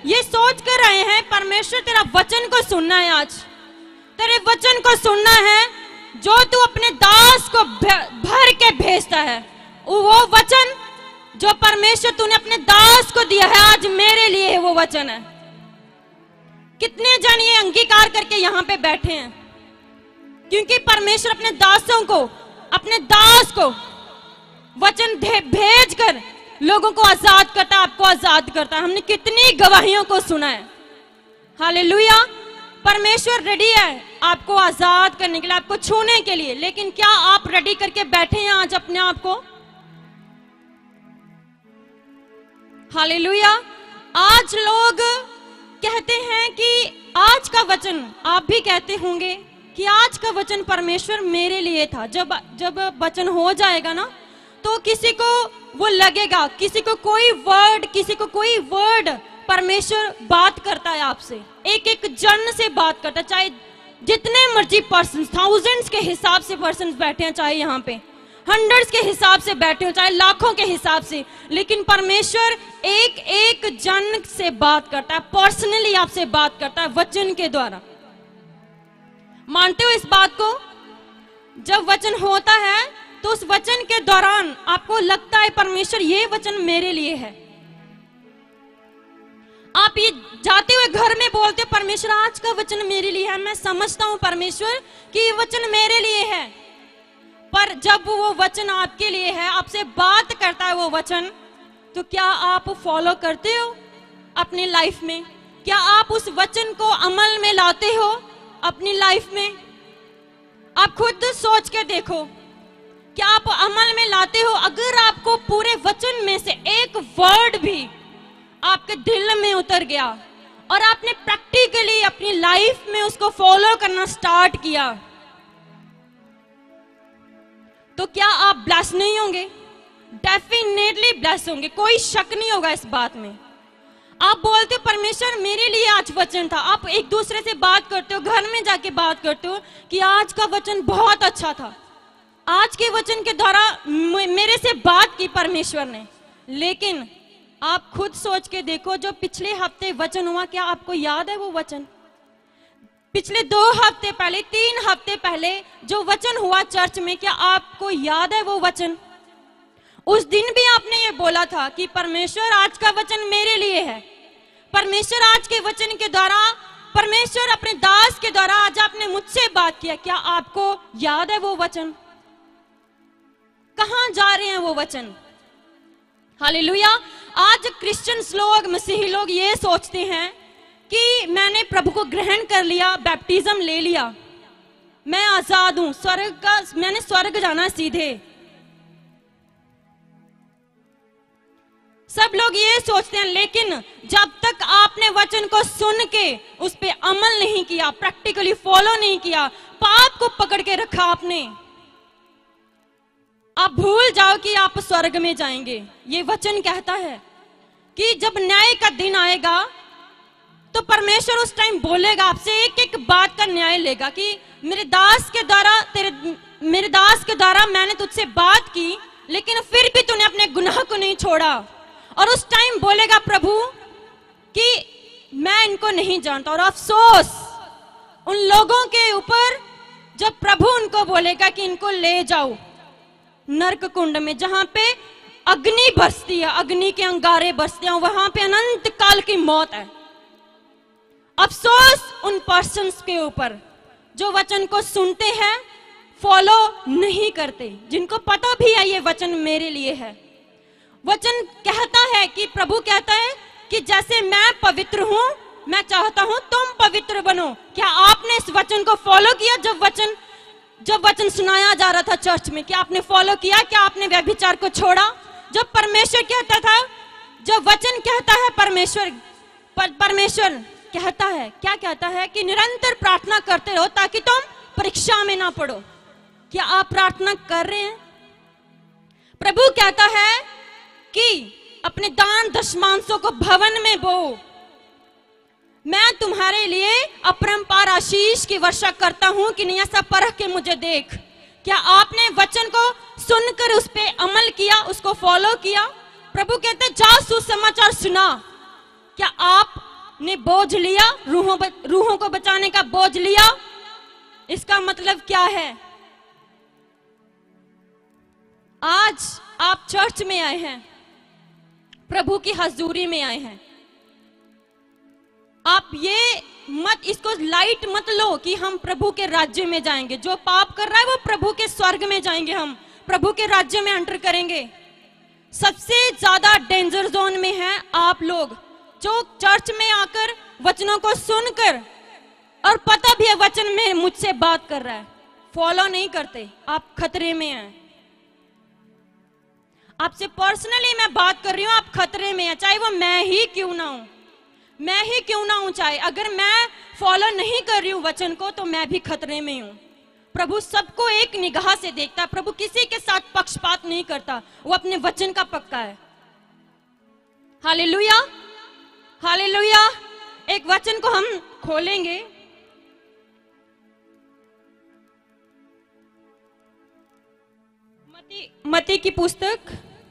ये सोच कर रहे हैं परमेश्वर तेरा वचन को सुनना है, आज तेरे वचन को सुनना है जो तू अपने दास को भर के भेजता है। वो वचन जो परमेश्वर तूने अपने दास को दिया है आज मेरे लिए है, वो वचन है। कितने जन ये अंगीकार करके यहाँ पे बैठे हैं? क्योंकि परमेश्वर अपने दासों को, अपने दास को वचन भेज कर लोगों को आजाद करता है, आपको आजाद करता है। हमने कितनी गवाहियों को सुना है। हालेलुया। परमेश्वर रेडी है आपको आजाद करने के लिए, आपको छूने के लिए, लेकिन क्या आप रेडी करके बैठे हैं आज अपने आप को? हालेलुया। आज लोग कहते हैं कि आज का वचन, आप भी कहते होंगे कि आज का वचन परमेश्वर मेरे लिए था। जब वचन हो जाएगा ना तो किसी को वो लगेगा, किसी को कोई वर्ड परमेश्वर बात करता है आपसे, एक एक जन से बात करता है, चाहे जितने मर्जी पर्सन, थाउजेंड्स के हिसाब से पर्सन बैठे हैं, चाहे यहाँ पे हंड्रेड्स के हिसाब से बैठे हो, चाहे लाखों के हिसाब से, लेकिन परमेश्वर एक एक जन से बात करता है, पर्सनली आपसे बात करता है वचन के द्वारा। मानते हो इस बात को? जब वचन होता है तो उस वचन के दौरान आपको लगता है परमेश्वर ये वचन मेरे लिए है। आप ये जाते हुए घर में बोलते हो परमेश्वर आज का वचन मेरे लिए है, मैं समझता हूं परमेश्वर कि ये वचन मेरे लिए है। पर जब वो वचन आपके लिए है, आपसे बात करता है वो वचन, तो क्या आप फॉलो करते हो अपनी लाइफ में? क्या आप उस वचन को अमल में लाते हो अपनी लाइफ में? आप खुद सोच के देखो, क्या आप अमल में लाते हो? अगर आपको पूरे वचन में से एक वर्ड भी आपके दिल में उतर गया और आपने प्रैक्टिकली अपनी लाइफ में उसको फॉलो करना स्टार्ट किया, तो क्या आप ब्लेस नहीं होंगे? डेफिनेटली ब्लेस होंगे, कोई शक नहीं होगा इस बात में। आप बोलते हो परमेश्वर मेरे लिए आज वचन था, आप एक दूसरे से बात करते हो, घर में जाके बात करते हो कि आज का वचन बहुत अच्छा था, आज के वचन के द्वारा मेरे से बात की परमेश्वर ने। लेकिन आप खुद सोच के देखो, जो पिछले हफ्ते वचन हुआ, क्या आपको याद है वो वचन? पिछले 2 हफ्ते पहले, 3 हफ्ते पहले जो वचन हुआ चर्च में, क्या आपको याद है वो वचन? उस दिन भी आपने ये बोला था कि परमेश्वर आज का वचन मेरे लिए है। परमेश्वर आज के वचन के द्वारा, परमेश्वर अपने दास के द्वारा आज आपने मुझसे बात किया। क्या आपको याद है वो वचन? कहां जा रहे हैं वो वचन? हालेलुया। आज क्रिश्चियंस लोग, मसीही लोग ये सोचते हैं कि मैंने प्रभु को ग्रहण कर लिया, बैप्टिज्म ले लिया, मैं आजाद हूं, मैंने स्वर्ग जाना सीधे। सब लोग ये सोचते हैं, लेकिन जब तक आपने वचन को सुन के उस पे अमल नहीं किया, प्रैक्टिकली फॉलो नहीं किया, पाप को पकड़ के रखा आपने, आप भूल जाओ कि आप स्वर्ग में जाएंगे। ये वचन कहता है कि जब न्याय का दिन आएगा तो परमेश्वर उस टाइम बोलेगा आपसे, एक एक बात का न्याय लेगा कि मेरे दास के द्वारा मैंने तुझसे बात की, लेकिन फिर भी तूने अपने गुनाह को नहीं छोड़ा। और उस टाइम बोलेगा प्रभु कि मैं इनको नहीं जानता। और अफसोस उन लोगों के ऊपर जब प्रभु उनको बोलेगा कि इनको ले जाओ नरक कुंड में, जहां पे अग्नि बरसती है, अग्नि के अंगारे बरसते हैं, वहां पे अनंत काल की मौत है। अफसोस उन पर्सन्स के ऊपर जो वचन को सुनते हैं, फॉलो नहीं करते, जिनको पता भी है ये वचन मेरे लिए है। वचन कहता है कि प्रभु कहता है कि जैसे मैं पवित्र हूं, मैं चाहता हूं तुम पवित्र बनो। क्या आपने इस वचन को फॉलो किया? जब वचन सुनाया जा रहा था चर्च में, क्या आपने फॉलो किया? क्या आपने व्यभिचार को छोड़ा? जब परमेश्वर कहता था, जब वचन कहता है परमेश्वर कहता है, क्या कहता है कि निरंतर प्रार्थना करते रहो ताकि तुम परीक्षा में ना पड़ो। क्या आप प्रार्थना कर रहे हैं? प्रभु कहता है कि अपने दान दशमांशों को भवन में बो, मैं तुम्हारे लिए अपरंपार आशीष की वर्षा करता हूं कि नहीं, ऐसा परख के मुझे देख। क्या आपने वचन को सुनकर उस पे अमल किया, उसको फॉलो किया? प्रभु कहते जा सुसमाचार सुना। क्या आप आपने बोझ लिया, रूहों को बचाने का बोझ लिया। इसका मतलब क्या है? आज आप चर्च में आए हैं, प्रभु की हजूरी में आए हैं। आप ये मत, इसको लाइट मत लो कि हम प्रभु के राज्य में जाएंगे। जो पाप कर रहा है वो प्रभु के स्वर्ग में जाएंगे, हम प्रभु के राज्य में एंटर करेंगे। सबसे ज्यादा डेंजर जोन में हैं आप लोग, जो चर्च में आकर वचनों को सुनकर और पता भी है वचन में मुझसे बात कर रहा है, फॉलो नहीं करते। आप खतरे में हैं। आपसे पर्सनली मैं बात कर रही हूं, आप खतरे में हैं, चाहे वो मैं ही क्यों ना हूं, मैं ही क्यों ना हूं। चाहे अगर मैं फॉलो नहीं कर रही हूं वचन को, तो मैं भी खतरे में हूं। प्रभु सबको एक निगाह से देखता है। प्रभु किसी के साथ पक्षपात नहीं करता, वो अपने वचन का पक्का है। Hallelujah, hallelujah. एक वचन को हम खोलेंगे, मत्ती की पुस्तक,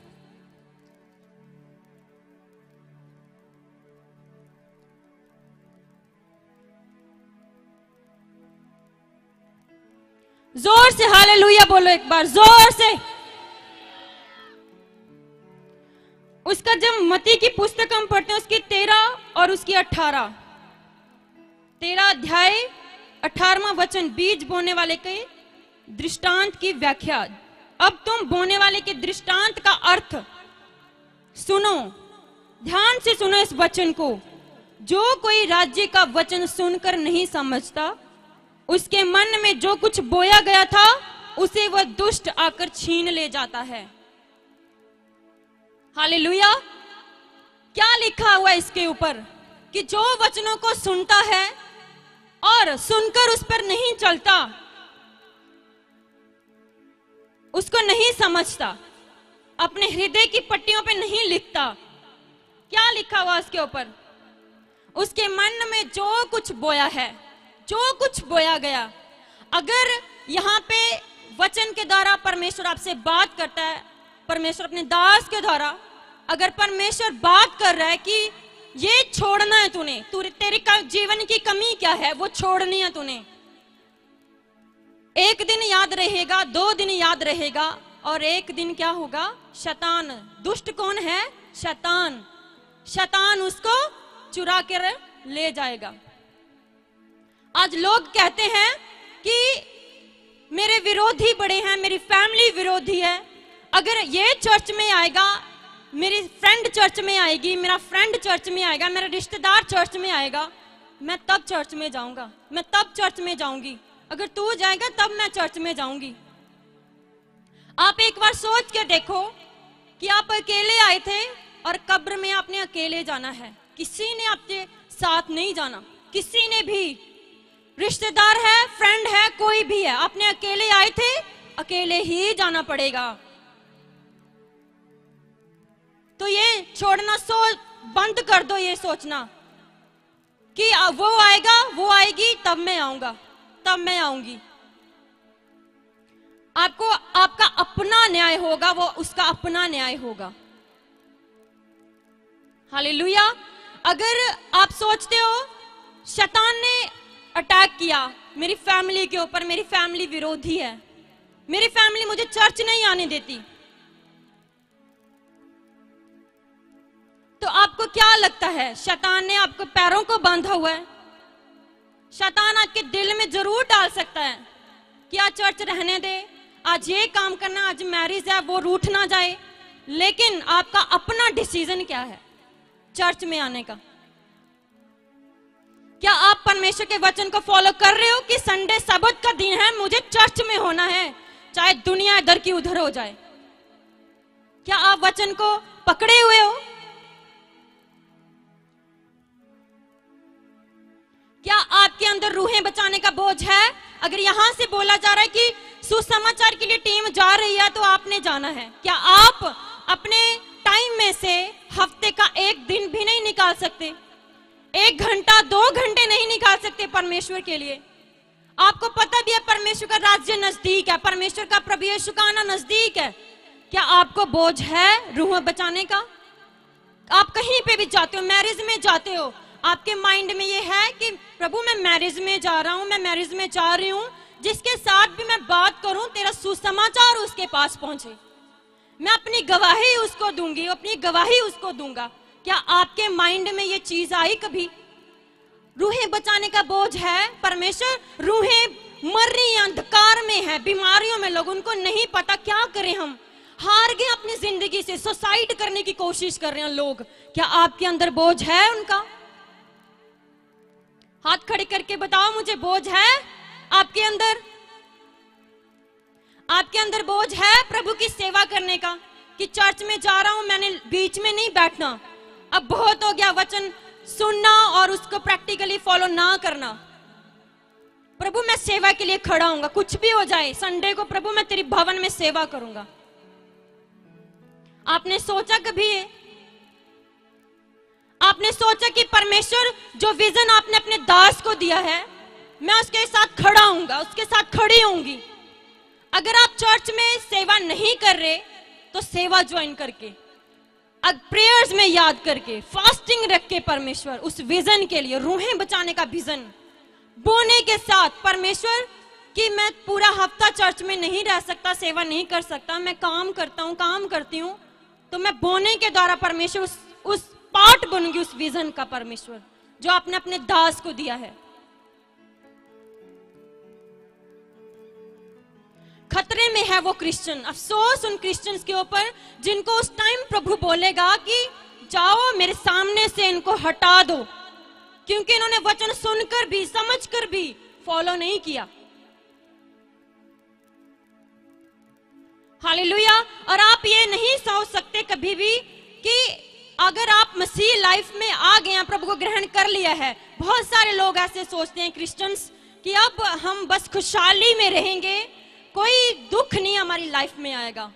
जोर से हालेलुया बोलो एक बार, जोर से। उसका जब मत्ती की पुस्तक हम पढ़ते हैं, उसकी 13 और उसकी 18, 13 अध्याय 18वां वचन, बीज बोने वाले के दृष्टांत की व्याख्या। अब तुम बोने वाले के दृष्टांत का अर्थ सुनो, ध्यान से सुनो इस वचन को। जो कोई राज्य का वचन सुनकर नहीं समझता, उसके मन में जो कुछ बोया गया था उसे वह दुष्ट आकर छीन ले जाता है। हालेलुया। क्या लिखा हुआ इसके ऊपर? कि जो वचनों को सुनता है और सुनकर उस पर नहीं चलता, उसको नहीं समझता, अपने हृदय की पट्टियों पे नहीं लिखता, क्या लिखा हुआ उसके ऊपर? उसके मन में जो कुछ बोया है, जो कुछ बोया गया। अगर यहाँ पे वचन के द्वारा परमेश्वर आपसे बात करता है, परमेश्वर अपने दास के द्वारा अगर परमेश्वर बात कर रहा है कि ये छोड़ना है तूने, तेरी जीवन की कमी क्या है, वो छोड़नी है तूने, एक दिन याद रहेगा, 2 दिन याद रहेगा, और एक दिन क्या होगा? शैतान, दुष्ट कौन है? शैतान, शैतान उसको चुरा कर ले जाएगा। आज लोग कहते हैं कि मेरे विरोधी बड़े हैं, मेरी फैमिली विरोधी है, अगर ये चर्च में आएगा, मेरी फ्रेंड चर्च में आएगी, मेरा फ्रेंड चर्च में आएगा, मेरा रिश्तेदार चर्च में आएगा, मैं तब चर्च में जाऊंगा, मैं तब चर्च में जाऊंगी, अगर तू जाएगा तब मैं चर्च में जाऊंगी। आप एक बार सोच के देखो कि आप अकेले आए थे और कब्र में आपने अकेले जाना है, किसी ने आपके साथ नहीं जाना, किसी ने भी, रिश्तेदार है, फ्रेंड है, कोई भी है, आपने अकेले आए थे, अकेले ही जाना पड़ेगा। तो ये छोड़ना बंद कर दो, ये सोचना कि वो आएगा, वो आएगी, तब मैं आऊंगा, तब मैं आऊंगी। आपको आपका अपना न्याय होगा, वो उसका अपना न्याय होगा। हालेलुया। अगर आप सोचते हो शैतान ने अटैक किया मेरी फैमिली के ऊपर, मेरी फैमिली विरोधी है, मेरी फैमिली मुझे चर्च नहीं आने देती, तो आपको क्या लगता है? शैतान ने आपको पैरों को बांधा हुआ है। शैतान आपके दिल में जरूर डाल सकता है कि आज चर्च रहने दे, आज ये काम करना, आज मैरिज है, वो रूठ ना जाए, लेकिन आपका अपना डिसीजन क्या है चर्च में आने का? क्या आप परमेश्वर के वचन को फॉलो कर रहे हो कि संडे सबत का दिन है, मुझे चर्च में होना है, चाहे दुनिया इधर की उधर हो जाए? क्या आप वचन को पकड़े हुए हो? क्या आपके अंदर रूहें बचाने का बोझ है? अगर यहां से बोला जा रहा है कि सुसमाचार के लिए टीम जा रही है, तो आपने जाना है। क्या आप अपने टाइम में से हफ्ते का एक दिन भी नहीं निकाल सकते? 1 घंटा 2 घंटे नहीं निकाल सकते परमेश्वर के लिए? आपको पता भी है परमेश्वर का राज्य नजदीक है, परमेश्वर का प्रभु यीशु का आना नजदीक है। क्या आपको बोझ है रूह बचाने का? आप कहीं पे भी जाते हो, मैरिज में जाते हो, आपके माइंड में ये है कि प्रभु मैं मैरिज में जा रहा हूं, मैं मैरिज में जा रही हूं, जिसके साथ भी मैं बात करूं तेरा सुसमाचार उसके पास पहुंचे, मैं अपनी गवाही उसको दूंगी, अपनी गवाही उसको दूंगा। क्या आपके माइंड में ये चीज आई कभी? रूहें बचाने का बोझ है परमेश्वर, रूहें मर रही हैं, अंधकार में है, बीमारियों में, लोग उनको नहीं पता क्या करें, हम हार गए अपनी जिंदगी से, सुसाइड करने की कोशिश कर रहे हैं लोग। क्या आपके अंदर बोझ है उनका? हाथ खड़े करके बताओ, मुझे बोझ है आपके अंदर? आपके अंदर बोझ है प्रभु की सेवा करने का कि चर्च में जा रहा हूं, मैंने बीच में नहीं बैठना, अब बहुत हो गया वचन सुनना और उसको प्रैक्टिकली फॉलो ना करना। प्रभु मैं सेवा के लिए खड़ा हूंगा, कुछ भी हो जाए, संडे को प्रभु मैं तेरी भवन में सेवा करूंगा। आपने सोचा कभी है? आपने सोचा कि परमेश्वर जो विजन आपने अपने दास को दिया है, मैं उसके साथ खड़ा हूंगा, उसके साथ खड़ी होंगी। अगर आप चर्च में सेवा नहीं कर रहे तो सेवा ज्वाइन करके, प्रेयर्स में याद करके, फास्टिंग रख के परमेश्वर उस विजन के लिए, रूहें बचाने का विजन बोने के साथ, परमेश्वर कि मैं पूरा हफ्ता चर्च में नहीं रह सकता, सेवा नहीं कर सकता, मैं काम करता हूं, काम करती हूं, तो मैं बोने के द्वारा परमेश्वर उस पार्ट बनूंगी उस विजन का, परमेश्वर जो आपने अपने दास को दिया है। खतरे में है वो क्रिश्चियन। अफसोस उन क्रिश्चियंस के ऊपर जिनको उस टाइम प्रभु बोलेगा कि जाओ मेरे सामने से इनको हटा दो, क्योंकि इन्होंने वचन सुनकर भी, समझकर भी फॉलो नहीं किया। हालेलुया। और आप ये नहीं सोच सकते कभी भी कि अगर आप मसीह लाइफ में आ गए हैं, प्रभु को ग्रहण कर लिया है, बहुत सारे लोग ऐसे सोचते हैं क्रिश्चियंस कि अब हम बस खुशहाली में रहेंगे, कोई दुख नहीं हमारी लाइफ में आएगा।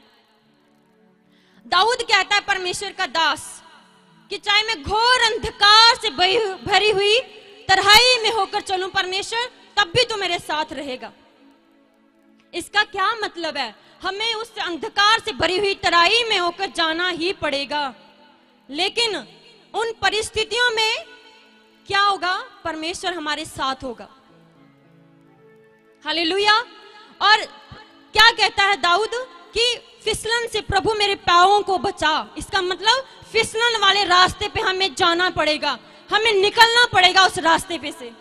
दाऊद कहता है परमेश्वर का दास कि चाहे मैं घोर अंधकार से भरी हुई तराई में होकर चलूं परमेश्वर, तब भी तो मेरे साथ रहेगा। इसका क्या मतलब है? हमें उस अंधकार से भरी हुई तराई में होकर जाना ही पड़ेगा, लेकिन उन परिस्थितियों में क्या होगा? परमेश्वर हमारे साथ होगा। हालेलुया। और क्या कहता है दाऊद कि फिसलन से प्रभु मेरे पांवों को बचा। इसका मतलब फिसलन वाले रास्ते पे हमें जाना पड़ेगा, हमें निकलना पड़ेगा उस रास्ते पे से।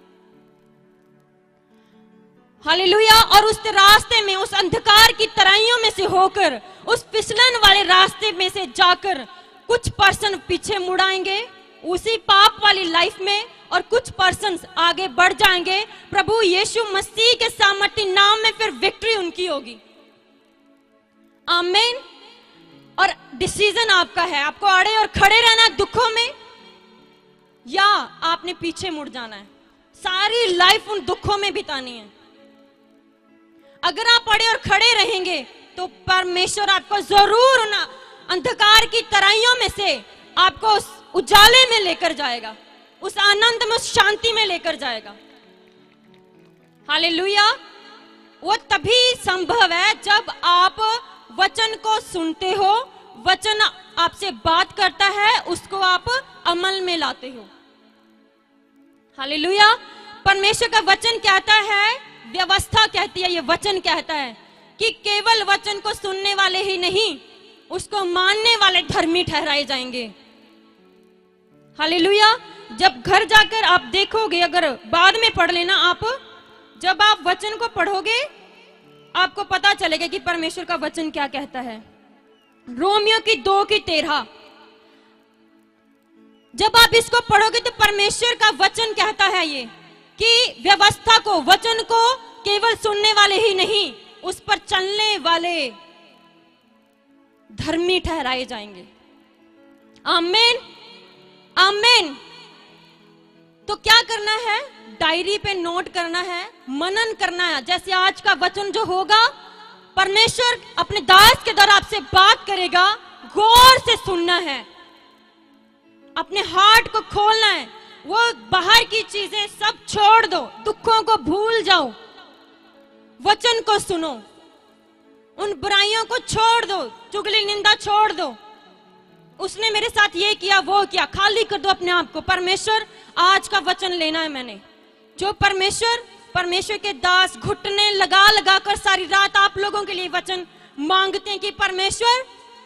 हालेलुया। और उस रास्ते में, उस अंधकार की तराइयों में से होकर, उस फिसलन वाले रास्ते में से जाकर कुछ पर्सन पीछे मुड़ाएंगे उसी पाप वाली लाइफ में, और कुछ पर्सन्स आगे बढ़ जाएंगे प्रभु यीशु मसीह के सामर्थी नाम में, फिर विक्ट्री उनकी होगी। आमीन। और डिसीजन आपका है, आपको अड़े और खड़े रहना है दुखों में, या आपने पीछे मुड़ जाना है, सारी लाइफ उन दुखों में बितानी है। अगर आप अड़े और खड़े रहेंगे तो परमेश्वर आपको जरूर उन अंधकार की तराइयों में से आपको उस उजाले में लेकर जाएगा, उस आनंद में, उस शांति में लेकर जाएगा। हालेलुया। वो तभी संभव है जब आप वचन को सुनते हो, वचन आपसे बात करता है, उसको आप अमल में लाते हो। हालेलुया। परमेश्वर का वचन कहता है, व्यवस्था कहती है, ये वचन कहता है कि केवल वचन को सुनने वाले ही नहीं, उसको मानने वाले धर्मी ठहराए जाएंगे। हालेलुया। जब घर जाकर आप देखोगे, अगर बाद में पढ़ लेना आप, जब आप वचन को पढ़ोगे आपको पता चलेगा कि परमेश्वर का वचन क्या कहता है। रोमियो की 2:13, जब आप इसको पढ़ोगे तो परमेश्वर का वचन कहता है ये कि व्यवस्था को, वचन को केवल सुनने वाले ही नहीं, उस पर चलने वाले धर्मी ठहराए जाएंगे। आमीन, आमीन। तो क्या करना है? डायरी पे नोट करना है, मनन करना है। जैसे आज का वचन जो होगा, परमेश्वर अपने दास के द्वारा आपसे बात करेगा, गौर से सुनना है, अपने हार्ट को खोलना है। वो बाहर की चीजें सब छोड़ दो, दुखों को भूल जाओ, वचन को सुनो, उन बुराइयों को छोड़ दो, चुगली निंदा छोड़ दो, उसने मेरे साथ ये किया वो किया, खाली कर दो अपने आप को। परमेश्वर आज का वचन लेना है मैंने। जो परमेश्वर के दास घुटने लगा लगा कर सारी रात आप लोगों के लिए वचन मांगते हैं कि परमेश्वर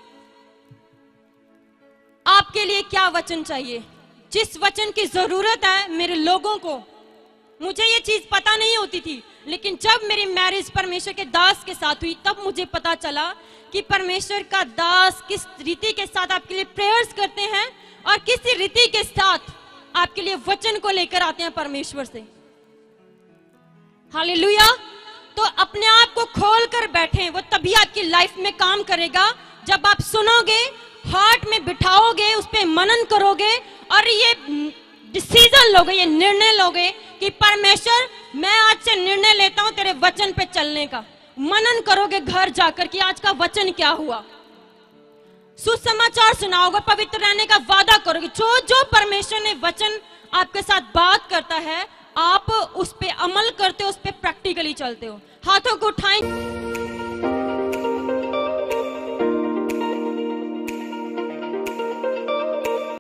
आपके लिए क्या वचन चाहिए, जिस वचन की जरूरत है मेरे लोगों को। मुझे ये चीज पता नहीं होती थी, लेकिन जब मेरी मैरिज परमेश्वर के दास के साथ हुई तब मुझे पता चला कि परमेश्वर का दास किस रीति के साथ आपके लिए प्रेयर्स करते हैं और किस रीति के साथ आपके लिए वचन को लेकर आते हैं परमेश्वर से। हालेलुया। तो अपने आप को खोल कर बैठे, वो तभी आपकी लाइफ में काम करेगा जब आप सुनोगे, हार्ट में बिठाओगे, उस पर मनन करोगे और ये डिसीजन लोगे, ये निर्णय लोगे कि परमेश्वर मैं आज से निर्णय लेता हूं तेरे वचन पे चलने का। मनन करोगे घर जाकर कि आज का वचन क्या हुआ, सुसमाचार सुनाओगे, पवित्र रहने का वादा करोगे। जो जो परमेश्वर ने वचन आपके साथ बात करता है आप उस पे अमल करते हो, उस पे प्रैक्टिकली चलते हो। हाथों को उठाएं।